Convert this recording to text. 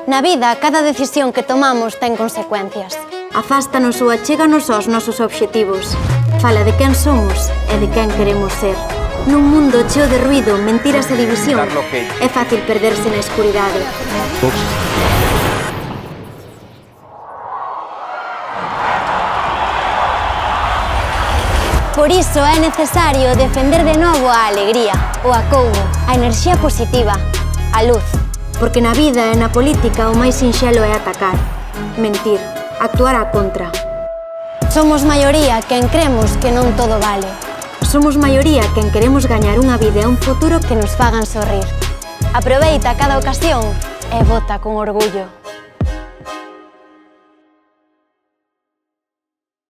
Na vida, cada decisión que tomamos ten consecuencias. Afástanos ou achéganos aos nosos obxectivos. Fala de quen somos e de quen queremos ser. Nun mundo cheo de ruido, mentiras e división, é fácil perderse na escuridade. Por iso é necesario defender de novo a alegría, o acougo, a enerxía positiva, a luz. Porque na vida e na política o máis sinxelo é atacar, mentir, actuar á contra. Somos maioría quen cremos que non todo vale. Somos maioría quen queremos gañar unha vida e un futuro que nos fagan sorrir. Aproveita cada ocasión e vota con orgullo.